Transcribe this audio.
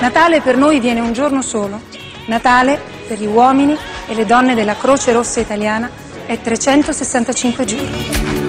Natale per noi viene un giorno solo. Natale per gli uomini e le donne della Croce Rossa Italiana è 365 giorni.